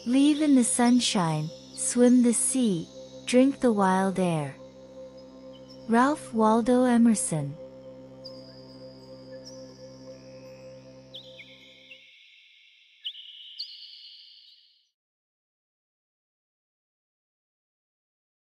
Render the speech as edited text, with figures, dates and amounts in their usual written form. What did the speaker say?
Live in the sunshine, swim the sea, drink the wild air. Ralph Waldo Emerson.